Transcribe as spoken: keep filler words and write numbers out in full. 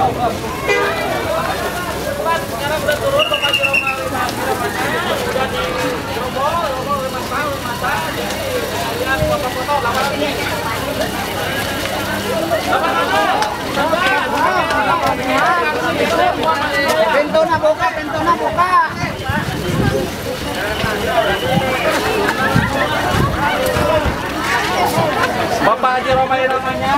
Sekarang udah turun Bapak Jeroma lima udah di rombol, rombol lima tahun, lima tahun. Jadi lihat foto-foto lawan ini. Pintu na buka, pintu na buka. Bapak Haji Romai namanya.